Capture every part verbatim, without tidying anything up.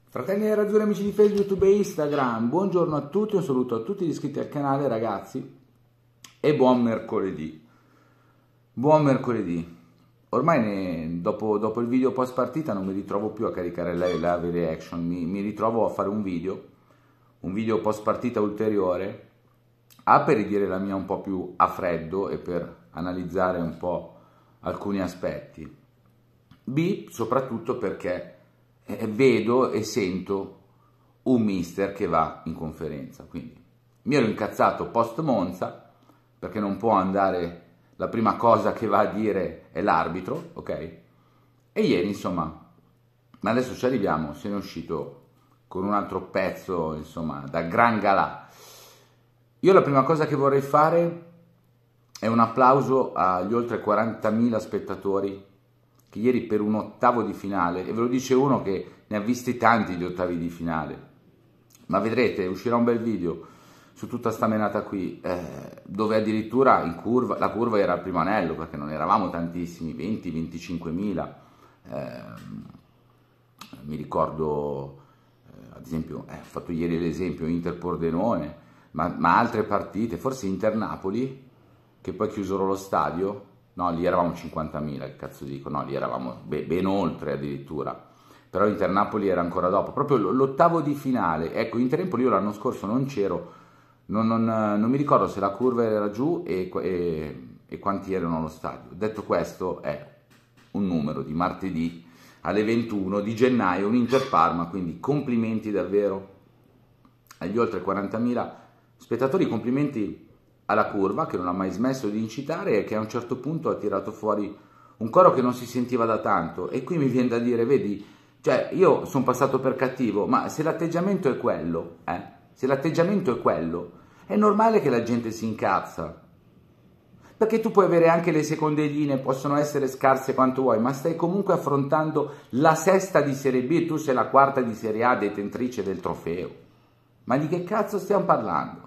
Fratelli nerazzurri, amici di Facebook, YouTube e Instagram, buongiorno a tutti, un saluto a tutti gli iscritti al canale ragazzi e buon mercoledì. Buon mercoledì. Ormai ne, dopo, dopo il video post partita non mi ritrovo più a caricare la live reaction, mi, mi ritrovo a fare un video, un video post partita ulteriore, A per ridire la mia un po' più a freddo e per analizzare un po' alcuni aspetti, B soprattutto perché Eh, vedo e sento un mister che va in conferenza, quindi mi ero incazzato post Monza perché non può andare, la prima cosa che va a dire è l'arbitro, ok? E ieri insomma, ma adesso ci arriviamo, se ne è uscito con un altro pezzo insomma da gran galà. Io la prima cosa che vorrei fare è un applauso agli oltre quarantamila spettatori che ieri per un ottavo di finale, e ve lo dice uno che ne ha visti tanti di ottavi di finale, ma vedrete, uscirà un bel video su tutta sta menata qui, eh, dove addirittura in curva, la curva era al primo anello, perché non eravamo tantissimi, venti venticinquemila, eh, mi ricordo, eh, ad esempio, eh, ho fatto ieri l'esempio Inter-Pordenone, ma, ma altre partite, forse Inter-Napoli, che poi chiusero lo stadio. No, lì eravamo cinquantamila, che cazzo dico, no, lì eravamo ben oltre addirittura, però Inter-Napoli era ancora dopo, proprio l'ottavo di finale, ecco, Inter-Empoli io l'anno scorso non c'ero, non, non, non mi ricordo se la curva era giù e, e, e quanti erano allo stadio. Detto questo, è un numero di martedì alle ventuno di gennaio, un Inter-Parma, quindi complimenti davvero agli oltre quarantamila spettatori, complimenti alla curva che non ha mai smesso di incitare e che a un certo punto ha tirato fuori un coro che non si sentiva da tanto. E qui mi viene da dire, vedi, cioè io sono passato per cattivo, ma se l'atteggiamento è quello, eh, se l'atteggiamento è quello, è normale che la gente si incazza, perché tu puoi avere anche le seconde linee, possono essere scarse quanto vuoi, ma stai comunque affrontando la sesta di Serie B e tu sei la quarta di Serie A detentrice del trofeo. Ma di che cazzo stiamo parlando?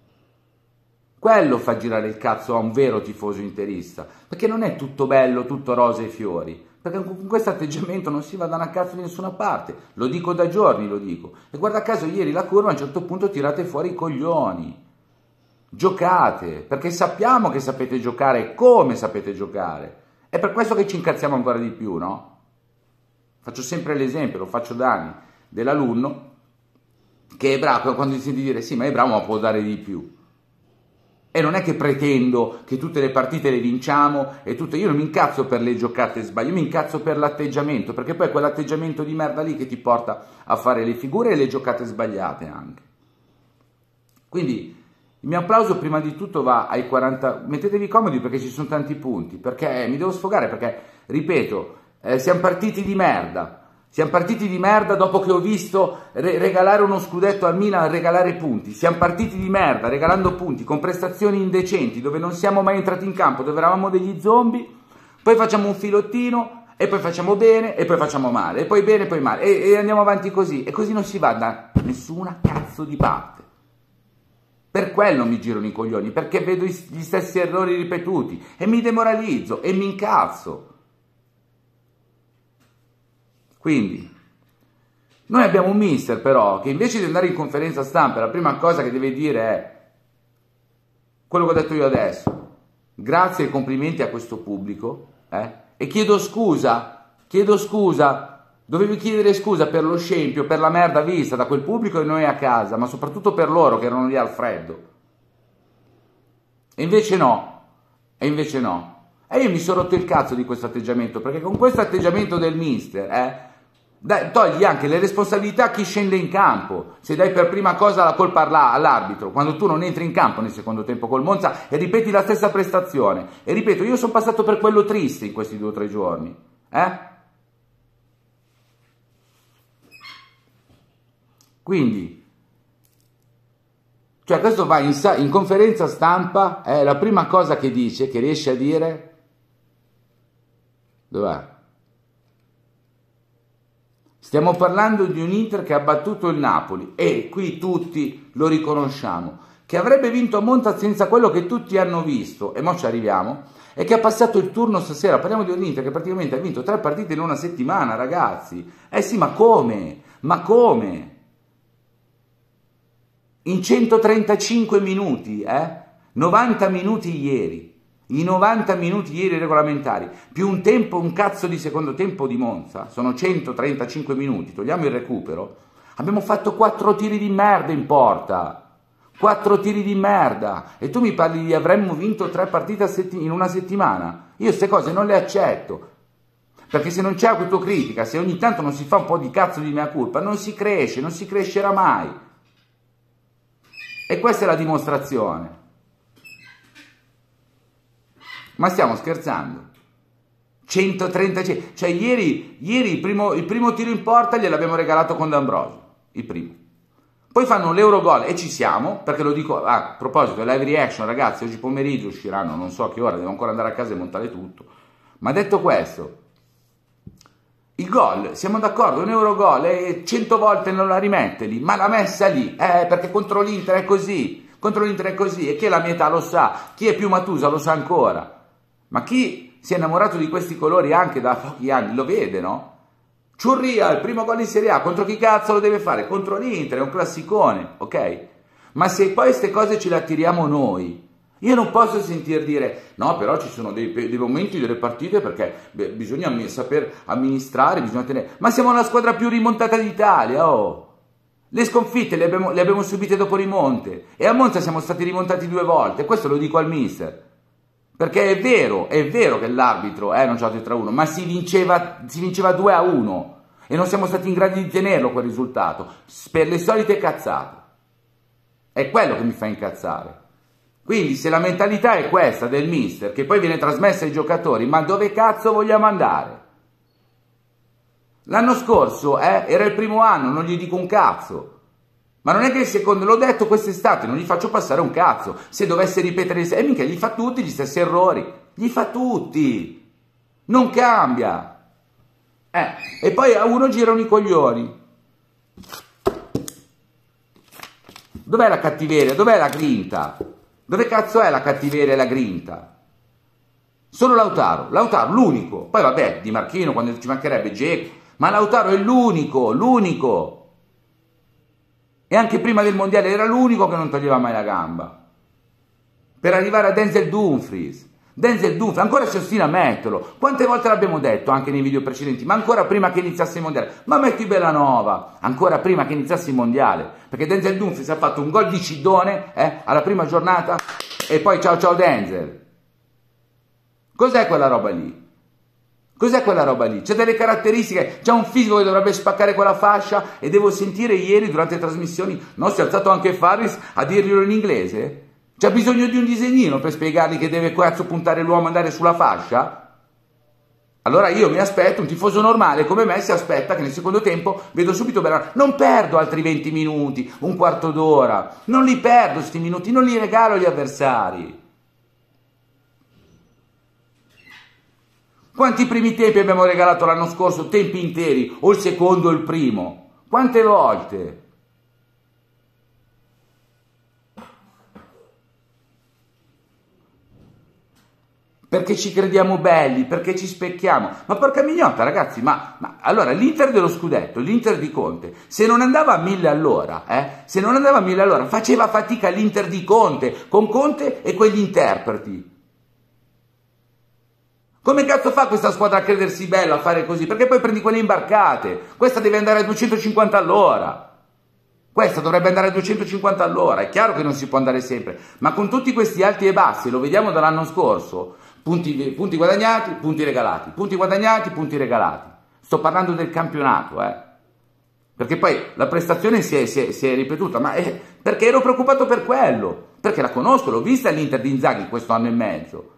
Quello fa girare il cazzo a un vero tifoso interista, perché non è tutto bello, tutto rose e fiori, perché con questo atteggiamento non si va da una cazzo di nessuna parte, lo dico da giorni, lo dico, e guarda caso ieri la curva a un certo punto tirate fuori i coglioni, giocate, perché sappiamo che sapete giocare, come sapete giocare, è per questo che ci incazziamo ancora di più, no? Faccio sempre l'esempio, lo faccio da anni, dell'alunno che è bravo, quando si sente dire sì ma è bravo ma può dare di più. E non è che pretendo che tutte le partite le vinciamo e tutte, io non mi incazzo per le giocate sbagliate, io mi incazzo per l'atteggiamento, perché poi è quell'atteggiamento di merda lì che ti porta a fare le figure e le giocate sbagliate anche. Quindi il mio applauso prima di tutto va ai quaranta, mettetevi comodi perché ci sono tanti punti, perché mi devo sfogare, perché ripeto, eh, siamo partiti di merda. Siamo partiti di merda dopo che ho visto re regalare uno scudetto al Milan, regalare punti. Siamo partiti di merda regalando punti con prestazioni indecenti, dove non siamo mai entrati in campo, dove eravamo degli zombie. Poi facciamo un filottino e poi facciamo bene e poi facciamo male, e poi bene e poi male, e, e andiamo avanti così. E così non si va da nessuna cazzo di parte. Per quello mi girano i coglioni, perché vedo gli stessi errori ripetuti e mi demoralizzo e mi incazzo. Quindi, noi abbiamo un mister però che invece di andare in conferenza stampa la prima cosa che deve dire è quello che ho detto io adesso, grazie e complimenti a questo pubblico, eh? E chiedo scusa, chiedo scusa, dovevi chiedere scusa per lo scempio, per la merda vista da quel pubblico e noi a casa, ma soprattutto per loro che erano lì al freddo. E invece no, e invece no. E io mi sono rotto il cazzo di questo atteggiamento, perché con questo atteggiamento del mister, eh, dai, togli anche le responsabilità a chi scende in campo, se dai per prima cosa la colpa all'arbitro, quando tu non entri in campo nel secondo tempo col Monza e ripeti la stessa prestazione. E ripeto, io sono passato per quello triste in questi due o tre giorni, eh? Quindi, cioè questo va in, in conferenza stampa, è eh, la prima cosa che dice, che riesce a dire, dov'è? Stiamo parlando di un Inter che ha battuto il Napoli e qui tutti lo riconosciamo, che avrebbe vinto a Monza senza quello che tutti hanno visto, e mo ci arriviamo, e che ha passato il turno stasera. Parliamo di un Inter che praticamente ha vinto tre partite in una settimana, ragazzi. Eh sì, ma come? Ma come? In centotrentacinque minuti, eh? novanta minuti ieri, i novanta minuti ieri regolamentari, più un tempo, un cazzo di secondo tempo di Monza, sono centotrentacinque minuti, togliamo il recupero, abbiamo fatto quattro tiri di merda in porta, quattro tiri di merda, e tu mi parli di avremmo vinto tre partite in una settimana? Io queste cose non le accetto, perché se non c'è autocritica, se ogni tanto non si fa un po' di cazzo di mea colpa, non si cresce, non si crescerà mai. E questa è la dimostrazione. Ma stiamo scherzando? centotrenta, cioè ieri, ieri il, primo, il primo tiro in porta gliel'abbiamo regalato con D'Ambrosio, il primo. Poi fanno l'Eurogol e ci siamo, perché lo dico, ah, a proposito, live reaction, ragazzi, oggi pomeriggio usciranno, non so a che ora, devo ancora andare a casa e montare tutto. Ma detto questo, il gol, siamo d'accordo, un Eurogol e cento volte non la rimette lì, ma l'ha messa lì, eh, perché contro l'Inter è così, contro l'Inter è così, e chi è la mia età lo sa, chi è più Matusa lo sa ancora. Ma chi si è innamorato di questi colori anche da pochi anni lo vede, no? Ciurria, il primo gol in Serie A, contro chi cazzo lo deve fare? Contro l'Inter, è un classicone, ok? Ma se poi queste cose ce le attiriamo noi, io non posso sentir dire, no, però ci sono dei, dei momenti delle partite perché beh, bisogna saper amministrare, bisogna tenere... Ma siamo la squadra più rimontata d'Italia, oh! Le sconfitte le abbiamo, le abbiamo subite dopo rimonte, e a Monza siamo stati rimontati due volte, questo lo dico al mister. Perché è vero, è vero che l'arbitro eh, non c'ha tre a uno, ma si vinceva, si vinceva due a uno e non siamo stati in grado di tenerlo quel risultato, per le solite cazzate. È quello che mi fa incazzare. Quindi se la mentalità è questa del mister, che poi viene trasmessa ai giocatori, ma dove cazzo vogliamo andare? L'anno scorso eh, era il primo anno, non gli dico un cazzo. Ma non è che il secondo, l'ho detto quest'estate, non gli faccio passare un cazzo. Se dovesse ripetere, e mica gli fa tutti gli stessi errori. Gli fa tutti. Non cambia. Eh, e poi a uno girano i coglioni. Dov'è la cattiveria? Dov'è la grinta? Dove cazzo è la cattiveria e la grinta? Solo Lautaro. Lautaro, l'unico. Poi vabbè, Di Marchino, quando ci mancherebbe Dzeko. Ma Lautaro è l'unico, l'unico. E anche prima del mondiale era l'unico che non toglieva mai la gamba. Per arrivare a Denzel Dumfries. Denzel Dumfries, ancora si ostina a metterlo. Quante volte l'abbiamo detto anche nei video precedenti, ma ancora prima che iniziasse il mondiale. Ma metti Bellanova, ancora prima che iniziasse il mondiale. Perché Denzel Dumfries ha fatto un gol di Cidone eh, alla prima giornata e poi ciao ciao Denzel. Cos'è quella roba lì? Cos'è quella roba lì? C'è delle caratteristiche, c'è un fisico che dovrebbe spaccare quella fascia, e devo sentire ieri durante le trasmissioni, no, si è alzato anche Faris a dirglielo in inglese? C'ha bisogno di un disegnino per spiegargli che deve cazzo puntare l'uomo e andare sulla fascia? Allora io mi aspetto, un tifoso normale come me si aspetta che nel secondo tempo vedo subito Bellanova. Non perdo altri venti minuti, un quarto d'ora, non li perdo questi minuti, non li regalo agli avversari. Quanti primi tempi abbiamo regalato l'anno scorso, tempi interi, o il secondo o il primo? Quante volte? Perché ci crediamo belli, perché ci specchiamo. Ma porca mignotta, ragazzi, ma, ma allora l'Inter dello scudetto, l'Inter di Conte, se non andava a mille all'ora, eh, se non andava a mille all'ora, faceva fatica l'Inter di Conte, con Conte e quegli interpreti. Come cazzo fa questa squadra a credersi bella, a fare così? Perché poi prendi quelle imbarcate. Questa deve andare a duecentocinquanta all'ora. Questa dovrebbe andare a duecentocinquanta all'ora. È chiaro che non si può andare sempre, ma con tutti questi alti e bassi, lo vediamo dall'anno scorso, punti, punti guadagnati, punti regalati, punti guadagnati, punti regalati. Sto parlando del campionato, eh. Perché poi la prestazione si è, si è, si è ripetuta, ma è perché ero preoccupato per quello. Perché la conosco, l'ho vista l'Inter di Inzaghi questo anno e mezzo.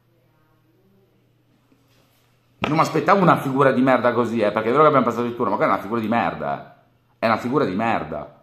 Non mi aspettavo una figura di merda così, eh, perché è vero che abbiamo passato il turno, ma quella è una figura di merda, eh. È una figura di merda.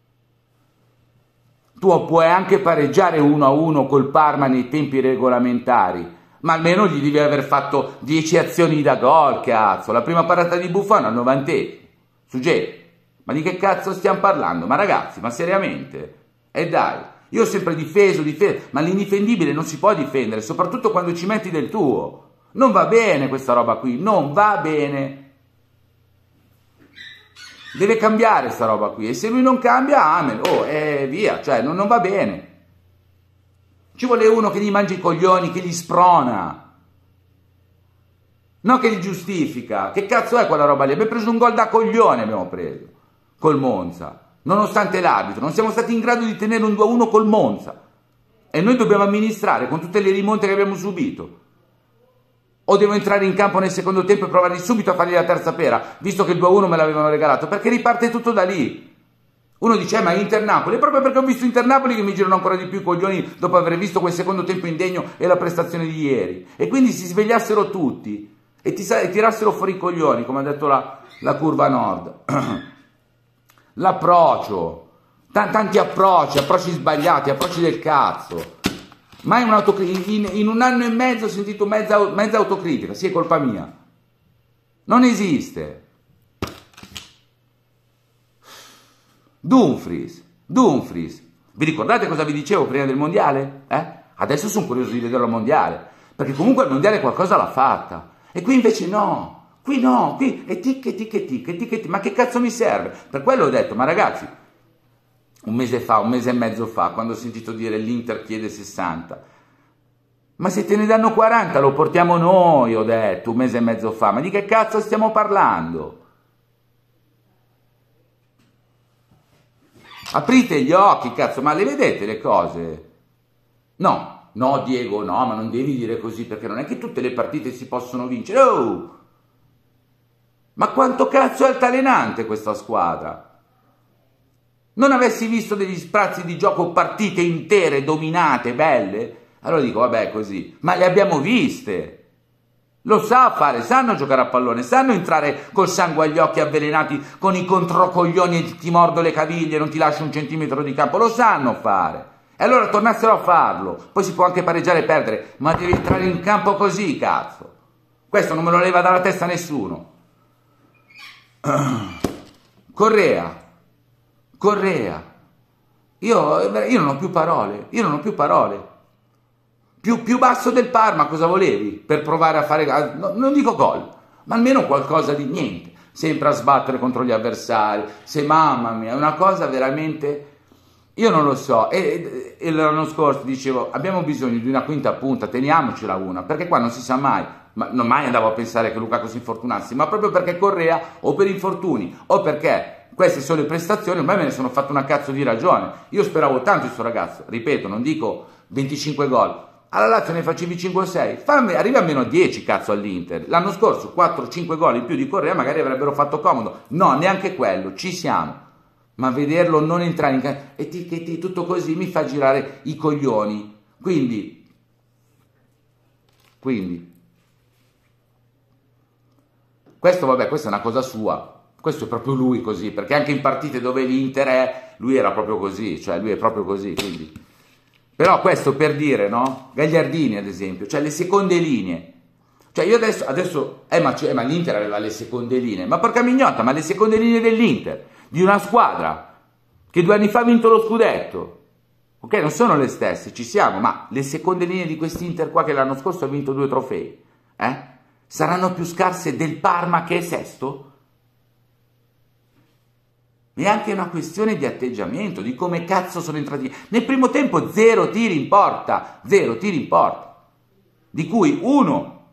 Tu puoi anche pareggiare uno a uno col Parma nei tempi regolamentari, ma almeno gli devi aver fatto dieci azioni da gol, cazzo. La prima parata di Buffon al novantesimo, su Dzeko. Ma di che cazzo stiamo parlando? Ma ragazzi, ma seriamente? E dai, io ho sempre difeso, difeso, ma l'indifendibile non si può difendere, soprattutto quando ci metti del tuo. Non va bene questa roba qui, non va bene. Deve cambiare sta roba qui, e se lui non cambia, amen, oh, e via, cioè non, non va bene. Ci vuole uno che gli mangi i coglioni, che gli sprona, non che gli giustifica. Che cazzo è quella roba lì? Abbiamo preso un gol da coglione, abbiamo preso, col Monza, nonostante l'arbitro, non siamo stati in grado di tenere un due a uno col Monza, e noi dobbiamo amministrare con tutte le rimonte che abbiamo subito. O devo entrare in campo nel secondo tempo e provare subito a fargli la terza pera, visto che il due a uno me l'avevano regalato, perché riparte tutto da lì. Uno dice, eh, ma Inter-Napoli, è proprio perché ho visto Inter-Napoli che mi girano ancora di più i coglioni dopo aver visto quel secondo tempo indegno e la prestazione di ieri. E quindi si svegliassero tutti e, ti, e tirassero fuori i coglioni, come ha detto la, la curva nord. L'approccio, tanti approcci, approcci sbagliati, approcci del cazzo. Mai un'autocritica, in, in un anno e mezzo ho sentito mezza, mezza autocritica, sì, è colpa mia. Non esiste. Dumfries, Dumfries, vi ricordate cosa vi dicevo prima del mondiale? Eh? Adesso sono curioso di vederlo al mondiale, perché comunque al mondiale qualcosa l'ha fatta. E qui invece no, qui no, qui è tic e tic e tic e tic e tic, ma che cazzo mi serve? Per quello ho detto, ma ragazzi, un mese fa, un mese e mezzo fa, quando ho sentito dire l'Inter chiede sessanta, ma se te ne danno quaranta lo portiamo noi, ho detto un mese e mezzo fa, ma di che cazzo stiamo parlando? Aprite gli occhi, cazzo, ma le vedete le cose? No, no Diego, no, ma non devi dire così, perché non è che tutte le partite si possono vincere. Oh! Ma quanto cazzo è altalenante questa squadra? Non avessi visto degli sprazzi di gioco, partite intere, dominate, belle, allora dico, vabbè, così. Ma le abbiamo viste. Lo sa fare, sanno giocare a pallone, sanno entrare col sangue agli occhi avvelenati, con i controcoglioni e ti mordo le caviglie, non ti lascio un centimetro di campo, lo sanno fare. E allora tornassero a farlo. Poi si può anche pareggiare e perdere, ma devi entrare in campo così, cazzo. Questo non me lo leva dalla testa nessuno. Correa. Correa, io, io non ho più parole, io non ho più parole. Più, più basso del Parma, cosa volevi? Per provare a fare, no, non dico gol, ma almeno qualcosa di niente. Sempre a sbattere contro gli avversari, se mamma mia, è una cosa veramente, io non lo so. E, e l'anno scorso dicevo, abbiamo bisogno di una quinta punta, teniamocela una, perché qua non si sa mai. Ma non mai andavo a pensare che Lukaku si infortunassi, ma proprio perché Correa, o per infortuni, o perché queste sono le prestazioni, ormai me ne sono fatto una cazzo di ragione. Io speravo tanto in questo ragazzo, ripeto, non dico venticinque gol, alla Lazio ne facevi cinque o sei, fammi, arrivi almeno a dieci cazzo all'Inter. L'anno scorso quattro cinque gol in più di Correa magari avrebbero fatto comodo, no, neanche quello, ci siamo, ma vederlo non entrare in campo e ti, che ti, tutto così mi fa girare i coglioni. Quindi, quindi questo vabbè, questa è una cosa sua. Questo è proprio lui così, perché anche in partite dove l'Inter è, lui era proprio così, cioè lui è proprio così, quindi. Però questo per dire, no? Gagliardini ad esempio, cioè le seconde linee. Cioè io adesso, adesso eh ma, cioè, ma l'Inter aveva le seconde linee, ma porca mignotta, ma le seconde linee dell'Inter, di una squadra che due anni fa ha vinto lo scudetto, ok? Non sono le stesse, ci siamo, ma le seconde linee di quest'Inter qua che l'anno scorso ha vinto due trofei, eh? Saranno più scarse del Parma che è sesto? È anche una questione di atteggiamento, di come cazzo sono entrati. Nel primo tempo zero tiri in porta, zero tiri in porta, di cui uno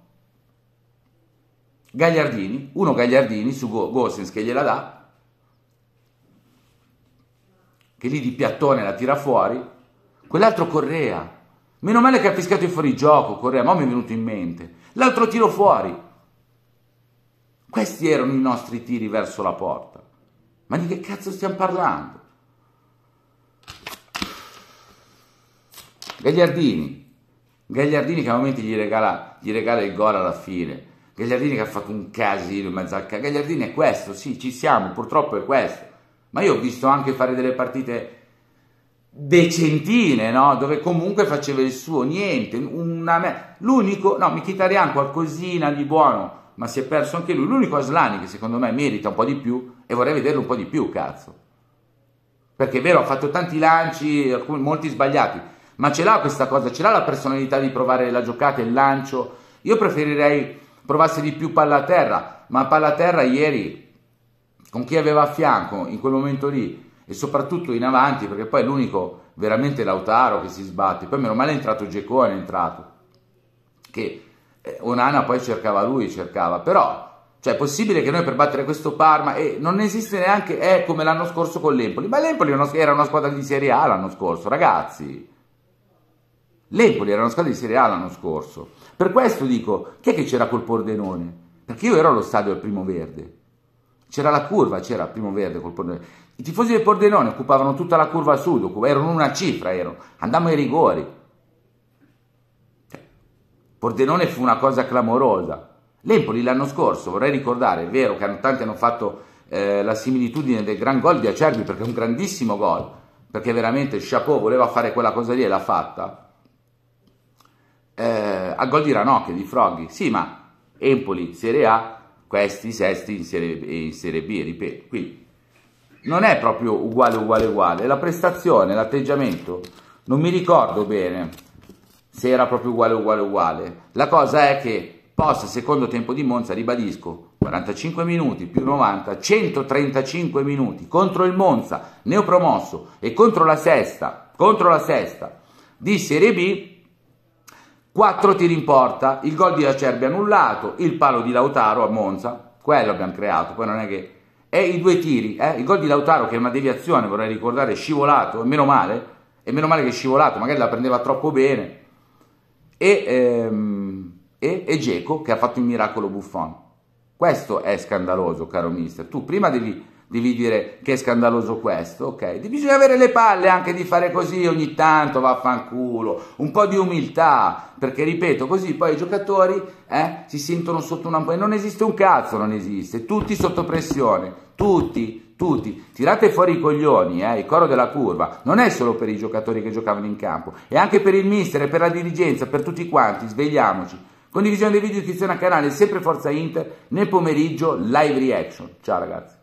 Gagliardini, uno Gagliardini su Gosens che gliela dà, che lì di piattone la tira fuori, quell'altro Correa, meno male che ha fischiato il fuorigioco Correa, ma mi è venuto in mente, l'altro tiro fuori. Questi erano i nostri tiri verso la porta. Ma di che cazzo stiamo parlando? Gagliardini, Gagliardini che a momenti gli regala, gli regala il gol alla fine, Gagliardini che ha fatto un casino in mezzo al ca... Gagliardini è questo, sì, ci siamo, purtroppo è questo, ma io ho visto anche fare delle partite decentine, no? Dove comunque faceva il suo, niente, una... l'unico, no, Mkhitaryan qualcosina di buono, ma si è perso anche lui, l'unico Aslani che secondo me merita un po' di più, e vorrei vederlo un po' di più, cazzo. Perché è vero, ha fatto tanti lanci, alcuni, molti sbagliati, ma ce l'ha questa cosa, ce l'ha la personalità di provare la giocata, il lancio. Io preferirei provasse di più palla a terra, ma palla a terra ieri con chi aveva a fianco in quel momento lì e soprattutto in avanti, perché poi è l'unico veramente Lautaro che si sbatte. Poi meno male è entrato Dzeko, è entrato, che eh, Onana poi cercava lui, cercava, però cioè è possibile che noi per battere questo Parma, e non esiste neanche, è come l'anno scorso con l'Empoli, ma l'Empoli era una squadra di Serie A l'anno scorso, ragazzi, l'Empoli era una squadra di Serie A l'anno scorso. Per questo dico, chi è che c'era col Pordenone? Perché io ero allo stadio del Primo Verde, c'era la curva, c'era il Primo Verde col Pordenone, i tifosi del Pordenone occupavano tutta la curva sud, erano una cifra, erano, andavamo ai rigori. Pordenone fu una cosa clamorosa. L'Empoli l'anno scorso, vorrei ricordare, è vero che tanti hanno fatto eh, la similitudine del gran gol di Acerbi, perché è un grandissimo gol, perché veramente Chapeau voleva fare quella cosa lì e l'ha fatta, eh, al gol di Ranocchia, di Froghi, sì, ma Empoli, Serie A, questi sesti in Serie, in serie B, ripeto, quindi non è proprio uguale, uguale, uguale, la prestazione, l'atteggiamento, non mi ricordo bene se era proprio uguale, uguale, uguale, la cosa è che post secondo tempo di Monza, ribadisco, quarantacinque minuti più novanta, centotrentacinque minuti contro il Monza, neopromosso, e contro la sesta, contro la sesta di Serie B, quattro tiri in porta, il gol di Acerbi annullato, il palo di Lautaro a Monza, quello abbiamo creato, poi non è che... E i due tiri, eh? Il gol di Lautaro che è una deviazione, vorrei ricordare, scivolato, e meno male, e meno male che è scivolato, magari la prendeva troppo bene, e... Ehm, e, e Dzeko che ha fatto il miracolo Buffon. Questo è scandaloso, caro mister. Tu prima devi, devi dire che è scandaloso questo, ok? Bisogna avere le palle anche di fare così ogni tanto, vaffanculo, un po' di umiltà, perché ripeto, così poi i giocatori eh, si sentono sotto una... Non esiste un cazzo, non esiste, tutti sotto pressione, tutti, tutti. Tirate fuori i coglioni, eh, il coro della curva, non è solo per i giocatori che giocavano in campo, è anche per il mister, per la dirigenza, per tutti quanti, svegliamoci. Condivisione dei video, iscrizione al canale, sempre Forza Inter, nel pomeriggio live reaction. Ciao ragazzi.